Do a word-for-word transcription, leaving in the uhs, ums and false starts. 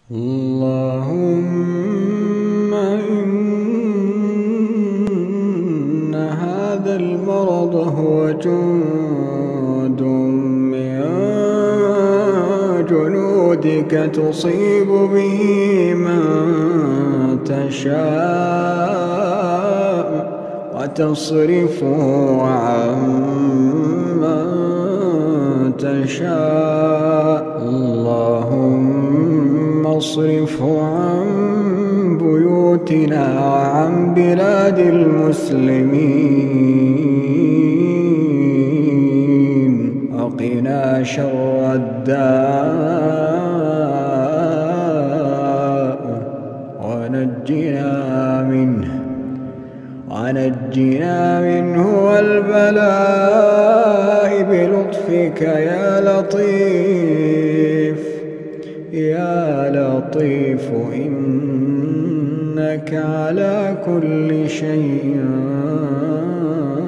اللهم إن هذا المرض هو جند من جنودك تصيب به من تشاء وتصرفه عن من تشاء. اللهم اصرفه عن بيوتنا وعن بلاد المسلمين وقنا شر الداء ونجنا منه ونجنا منه والبلاء بلطفك يا لطيف يا لطيف إنك على كل شيء